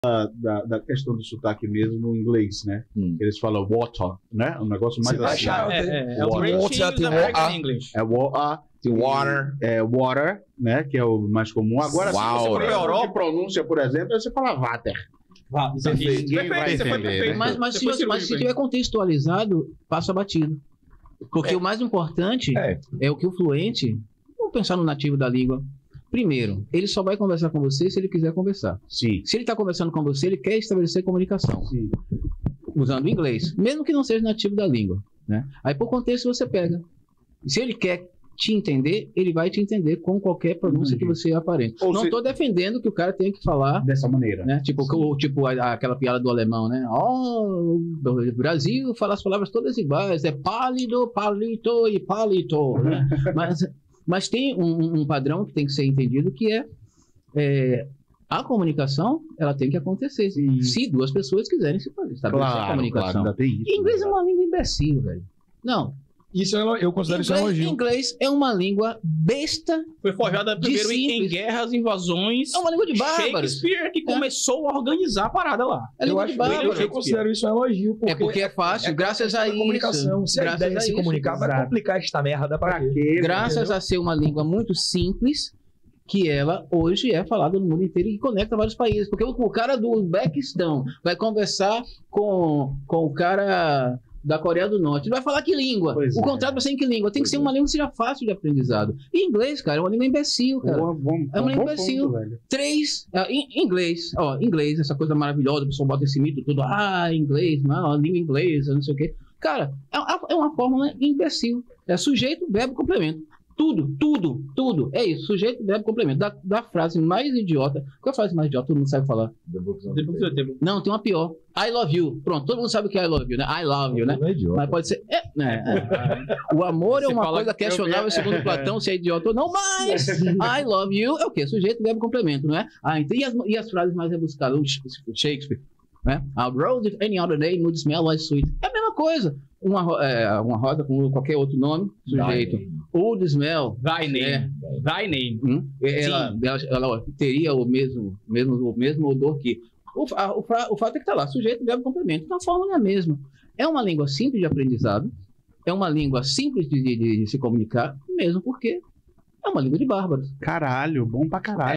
da questão do sotaque mesmo no inglês, né? Eles falam water, né? Um negócio mais assim. É o water, tem American English. É water. Tem water. É water, né? Que é o mais comum. Agora, se você for para Europa, de pronúncia, por exemplo, você fala water. Perfeito. Mas se tiver contextualizado, passa batido. Porque o mais importante é o que o fluente, vamos pensar no nativo da língua. Primeiro, ele só vai conversar com você se ele quiser conversar. Sim. Se ele está conversando com você, ele quer estabelecer comunicação. Sim. Usando o inglês, mesmo que não seja nativo da língua, né? Aí por contexto você pega. Se ele quer te entender, ele vai te entender com qualquer pronúncia que você aparente. Não estou defendendo que o cara tenha que falar dessa maneira, né? Tipo aquela piada do alemão, né? Oh, o Brasil fala as palavras todas iguais, é pálido, palito e palito, né? Mas tem um padrão que tem que ser entendido, que é a comunicação, ela tem que acontecer. Sim. Se duas pessoas quiserem se estabelecer a comunicação. Claro, ainda tem isso, Inglês é uma língua imbecil, velho. Não. Isso eu considero isso um elogio. Inglês é uma língua besta. Foi forjada primeiro em guerras, invasões. É uma língua de bárbaros. Shakespeare que começou a organizar a parada lá. É língua de bárbaros. Eu considero isso um elogio. Porque é fácil, graças a isso. Comunicação. Se a ideia é se comunicar, vai complicar esta merda pra quê? Graças a ser uma língua muito simples, que ela hoje é falada no mundo inteiro e conecta vários países. Porque o cara do Uzbequistão vai conversar com o cara da Coreia do Norte. Ele vai falar que língua? O contrato vai ser em que língua? Tem que ser uma língua que seja fácil de aprendizado. E inglês, cara, é uma língua imbecil, cara. É uma língua imbecil. Inglês, inglês, essa coisa maravilhosa, o pessoal bota esse mito tudo, inglês, não, língua inglesa, não sei o quê. Cara, é uma fórmula imbecil. É sujeito, verbo, complemento. Tudo. É isso. Sujeito, verbo, complemento. Da frase mais idiota. Qual é a frase mais idiota? Todo mundo sabe falar. Não, tem uma pior. I love you. Pronto, todo mundo sabe o que é I love you, né? I love you, né? Mas pode ser. O amor é uma coisa questionável, segundo Platão, se é idiota ou não, mas I love you é o quê? Sujeito, verbo, complemento, não é? Então, e as frases mais rebuscadas? Shakespeare. Né? A rose, if any other name, would smell like sweet. É a mesma coisa. Uma rosa com qualquer outro nome, sujeito. Would smell. Thy name. Ela teria o mesmo odor que. O fato é que está lá, sujeito, verbo, complemento. Então a fórmula é a mesma. É uma língua simples de aprendizado, é uma língua simples de se comunicar, mesmo porque é uma língua de bárbaros. Caralho, bom pra caralho.